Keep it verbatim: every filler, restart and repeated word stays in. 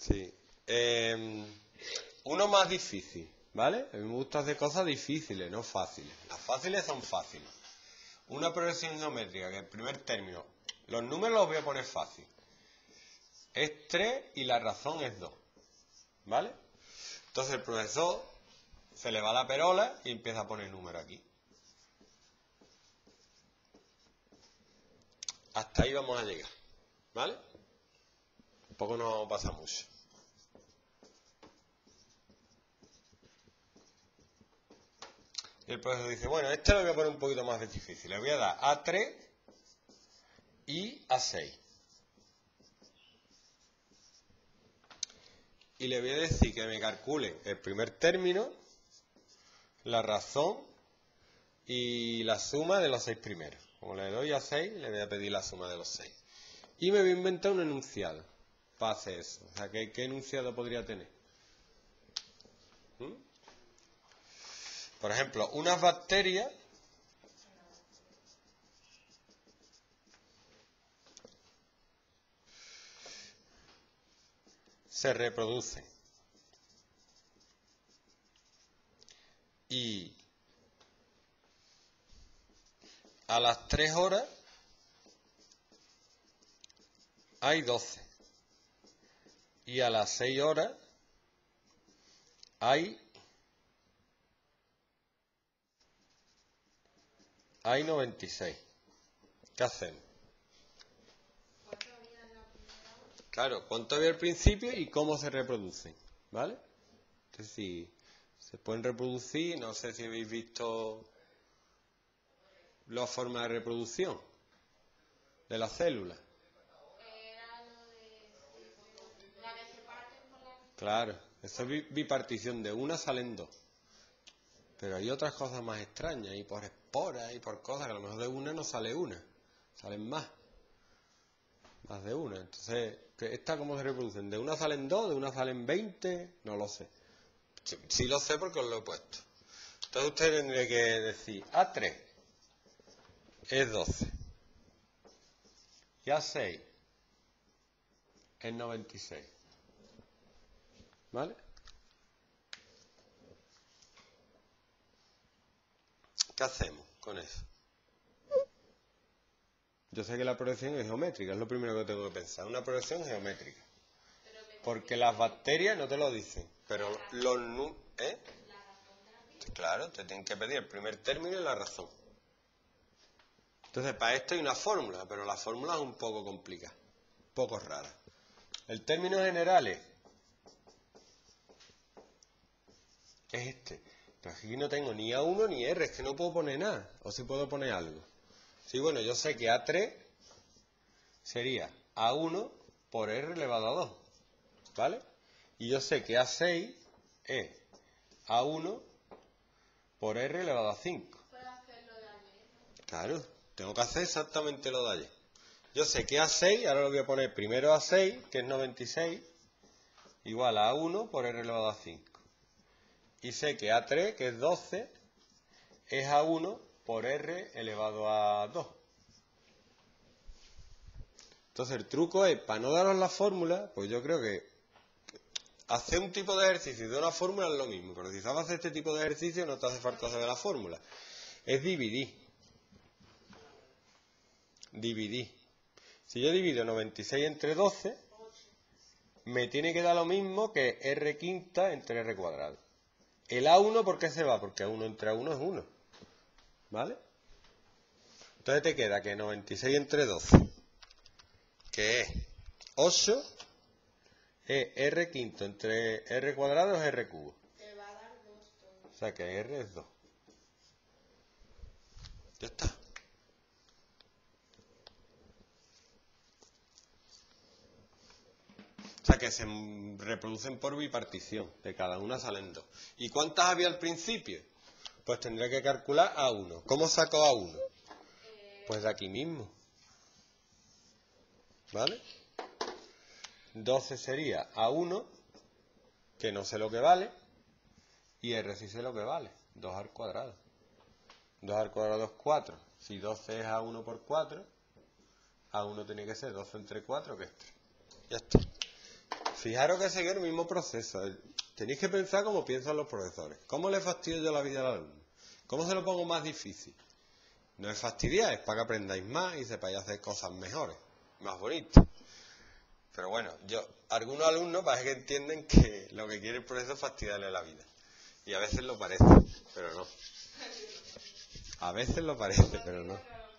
Sí. Eh, uno más difícil, ¿vale? A mí me gusta hacer cosas difíciles, no fáciles. Las fáciles son fáciles. Una progresión geométrica, que el primer término, los números los voy a poner fácil. Es tres y la razón es dos, ¿vale? Entonces el profesor se le va la perola y empieza a poner número aquí. Hasta ahí vamos a llegar, ¿vale? Tampoco nos pasa mucho. Y el profesor dice, bueno, este lo voy a poner un poquito más difícil. Le voy a dar a tres y a seis. Y le voy a decir que me calcule el primer término, la razón y la suma de los seis primeros. Como le doy a seis, le voy a pedir la suma de los seis. Y me voy a inventar un enunciado para hacer eso. O sea, ¿qué, qué enunciado podría tener? ¿Mm? Por ejemplo, unas bacterias se reproducen y a las tres horas hay doce y a las seis horas hay hay noventa y seis. ¿Qué hacemos? Claro, cuánto había al principio y cómo se reproducen, ¿vale? Entonces, si se pueden reproducir, no sé si habéis visto las formas de reproducción de las células. Claro, eso es bipartición, de una salen dos. Pero hay otras cosas más extrañas, y por esporas y por cosas que a lo mejor de una no sale una, salen más. Más de una. Entonces, ¿esta cómo se reproducen? ¿De una salen dos? ¿De una salen veinte? No lo sé. Sí, sí lo sé porque os lo he puesto. Entonces usted tendría que decir a tres es doce y a seis es noventa y seis. ¿Vale? ¿Qué hacemos con eso? Yo sé que la progresión es geométrica, es lo primero que tengo que pensar. Una progresión geométrica. Porque las bacterias no te lo dicen, pero los números... ¿Eh? Claro, te tienen que pedir el primer término y la razón. Entonces, para esto hay una fórmula, pero la fórmula es un poco complicada, un poco rara. El término general es, es este. Pero aquí no tengo ni A uno ni R, es que no puedo poner nada. O si puedo poner algo. Sí, bueno, yo sé que A tres sería A uno por R elevado a dos. ¿Vale? Y yo sé que A seis es A uno por R elevado a cinco. ¿Puedo hacerlo de ayer? Claro, tengo que hacer exactamente lo de ayer. Yo sé que A seis, ahora lo voy a poner primero A seis, que es noventa y seis, igual a A uno por R elevado a cinco. Y sé que A tres, que es doce, es A uno por R elevado a dos. Entonces el truco es, para no daros la fórmula, pues yo creo que hacer un tipo de ejercicio y de una fórmula es lo mismo. Pero si sabes hacer este tipo de ejercicio no te hace falta saber la fórmula. Es dividir. Dividir. Si yo divido noventa y seis entre doce, me tiene que dar lo mismo que R quinta entre R cuadrado. El A uno, ¿por qué se va? Porque A uno entre A uno es uno. ¿Vale? Entonces te queda que noventa y seis entre doce, que es ocho, es R quinto entre R cuadrado es R cubo. Te va a dar dos todo. O sea que R es dos. Ya está. O sea que se reproducen por bipartición. De cada una salen dos. ¿Y cuántas había al principio? Pues tendré que calcular A uno. ¿Cómo saco A uno? Pues de aquí mismo. ¿Vale? doce sería A uno, que no sé lo que vale, y R sí sé lo que vale, dos al cuadrado. dos al cuadrado es cuatro. Si doce es A uno por cuatro, A uno tiene que ser doce entre cuatro, que es tres. Ya está. Fijaros que sigue el mismo proceso. Tenéis que pensar como piensan los profesores. ¿Cómo le fastidio yo la vida al alumno? ¿Cómo se lo pongo más difícil? No es fastidiar, es para que aprendáis más y sepáis hacer cosas mejores, más bonitas. Pero bueno, yo, algunos alumnos parece que entienden que lo que quiere el profesor es fastidiarle la vida. Y a veces lo parece, pero no. A veces lo parece, pero no.